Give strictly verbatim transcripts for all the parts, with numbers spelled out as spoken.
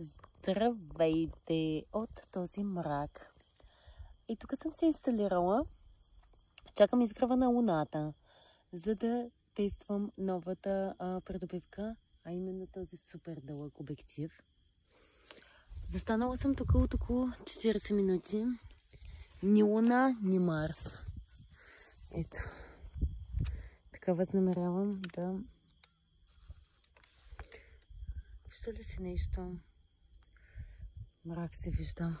Здравейте от този мрак. И тук съм се инсталирала. Чакам изгрева на Луната, за да тествам новата а, придобивка, а именно този супер дълъг обектив. Застанала съм тук от около четирийсет минути. Ни Луна, ни Марс. Ето. Така възнамерявам да... Вижда ли си нещо? Мрак се вижда.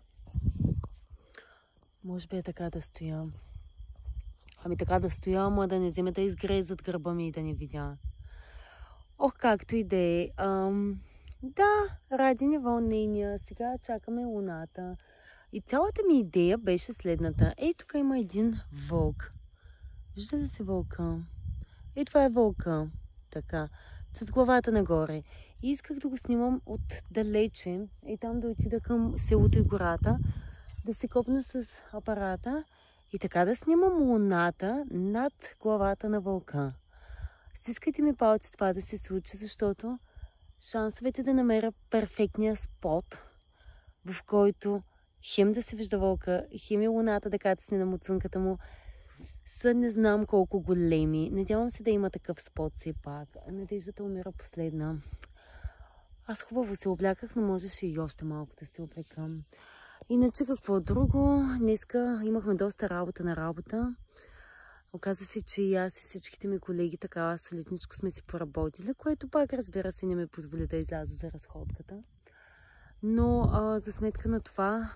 Може би е така да стоя. Ами така да стоя, ама да не вземе да изгрее зад гърба ми и да не видя. Ох, както и да е. Да, ради ни вълнения. Сега чакаме Луната. И цялата ми идея беше следната. Ей, тук има един вълк. Вижда ли си вълка? Ей, това е вълка. Така. С главата нагоре. И исках да го снимам отдалече. И там да отида към селото и гората. Да се копна с апарата. И така да снимам Луната над главата на вълка. Стискайте ми палци това да се случи, защото шансовете да намеря перфектния спот, в който хем да се вижда вълка, хем и Луната да кацне на муцунката му, са не знам колко големи. Надявам се да има такъв спот все пак. Надеждата умира последна. Аз хубаво се обляках, но можеше и още малко да се облекам. Иначе какво друго? Днеска имахме доста работа на работа. Оказа се, че и аз и всичките ми колеги така солидничко сме си поработили, което пак, разбира се, не ме позволи да изляза за разходката. Но а, за сметка на това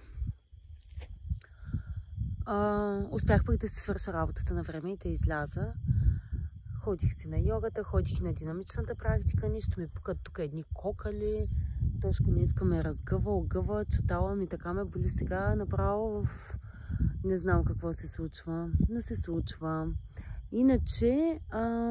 а, успях пък да си свърша работата на време и да изляза. Ходих си на йогата, ходих на динамичната практика, нищо ми пукат тук едни кокали. Тошко днеска ме разгъва, огъва, чатала ми, така ме боли сега направо в... Не знам какво се случва, но се случва. Иначе... А...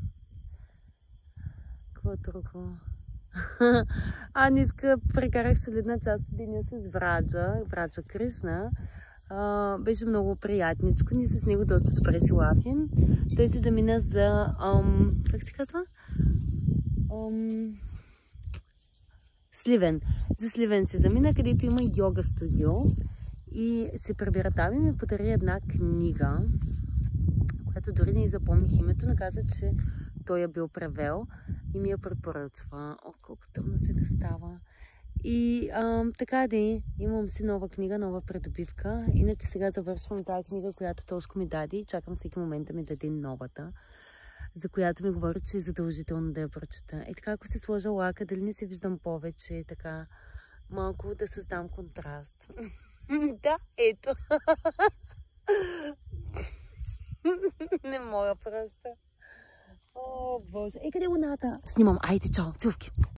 Какво друго? а, днеска прекарах солидна част от деня с Враджа, Враджа Кришна. А, беше много приятничко, ние с него доста добре си лафим. Той се замина за... Ам... Как се казва? Ам... Сливен. За Сливен се замина, където има йога студио и се прибира там и ми подари една книга, която дори не запомних името, но каза, че той я бил превел и ми я препоръчва. О, колко тъмно се да става. И ам, така да е, имам си нова книга, нова придобивка. Иначе сега завършвам тази книга, която Тошко ми даде и чакам всеки момент да ми даде новата, за която ми говори, че е задължително да я прочета. Е така, ако се сложа лака, дали не се виждам повече, така малко да създам контраст. Да, ето. Не мога просто. О, Боже. Е, къде е Луната? Снимам. Айде, чао, целувки.